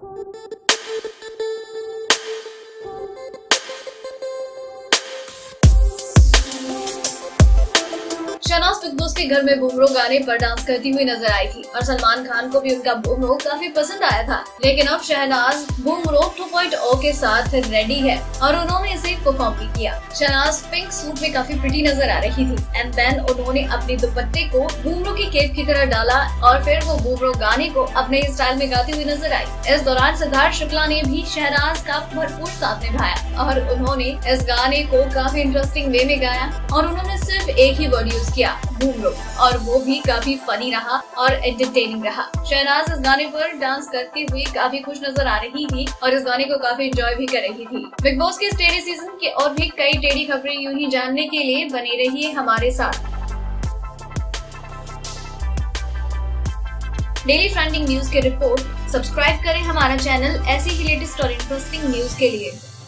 Shehnaaz big boss के घर में बूमरो गाने पर डांस करती हुई नजर आई थी और सलमान खान को भी उनका बूमरो काफी पसंद आया था। लेकिन अब शहनाज बूमरो 2.0 के साथ रेडी है और उन्होंने इसे परफॉर्म भी किया। शहनाज पिंक सूट में काफी प्रिटी नजर आ रही थी एंड देन उन्होंने अपने दुपट्टे को बूमरो की केप की तरह डाला और फिर वो बूमरो गाने को अपने स्टाइल में गाती हुई नजर आई। इस दौरान सिद्धार्थ शुक्ला ने भी शहनाज का भरपूर साथ निभाया और उन्होंने इस गाने को काफी इंटरेस्टिंग वे में गाया और उन्होंने सिर्फ एक ही वर्ड यूज किया, बूमरो, और वो भी काफी फनी रहा और एंटरटेनिंग रहा। शहनाज इस गाने पर डांस करती हुई काफी खुश नजर आ रही थी और इस गाने को काफी एंजॉय भी कर रही थी। बिग बॉस के इस टेढ़े सीजन के और भी कई टेढ़ी खबरें यूं ही जानने के लिए बने रहिए हमारे साथ। डेली ट्रेंडिंग न्यूज के रिपोर्ट सब्सक्राइब करें हमारा चैनल ऐसी ही लेटेस्ट और इंटरेस्टिंग न्यूज के लिए।